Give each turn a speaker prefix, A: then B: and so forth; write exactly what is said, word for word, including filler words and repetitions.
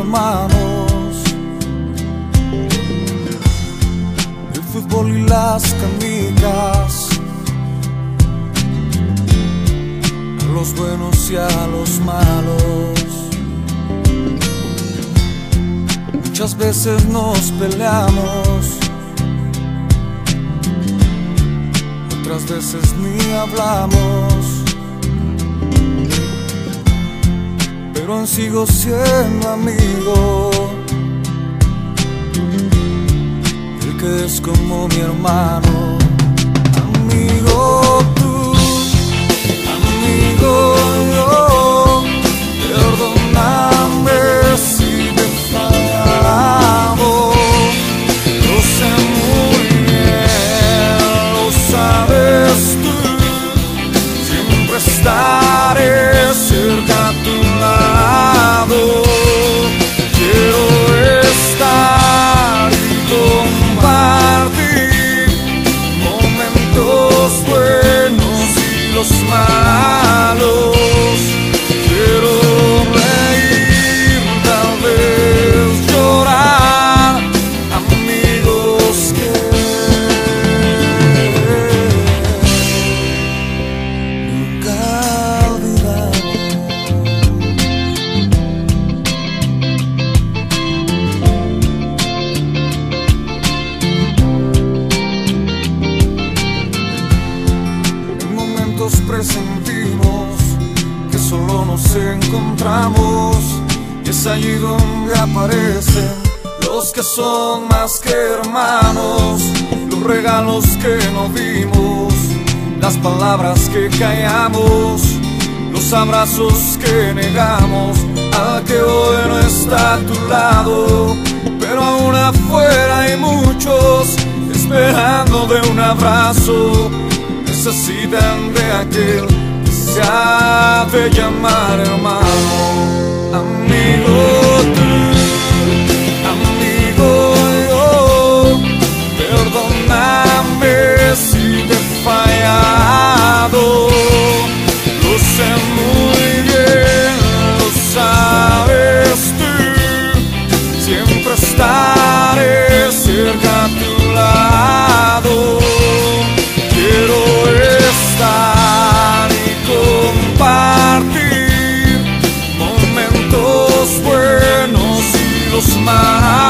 A: hermanos. El fútbol y las canicas, a los buenos y a los malos. Muchas veces nos peleamos, otras veces ni hablamos, pero aún sigo siendo amigo, el que es como mi hermano. Amigo tú, amigo yo, perdóname si te he fallado. Lo sé muy bien, lo sabes tú, siempre estaré cerca a tu lado. Quiero estar y compartir momentos buenos y los malos. Quiero reír, tal vez llorar, amigos que nunca olvidamos. En momentos presentimos que solo nos encontramos, y es allí donde aparecen los que son más que hermanos, los regalos que no dimos, las palabras que callamos, los abrazos que negamos al que hoy no está a tu lado. Pero aún afuera hay muchos esperando de un abrazo, necesitan de aquel que se ha de llamar hermano. Amigo tú, amigo yo, perdóname si te he fallado. Lo sé muy bien, lo sabes tú, siempre estaré cerca a tu lado. Quiero estar y compartir momentos buenos y los malos.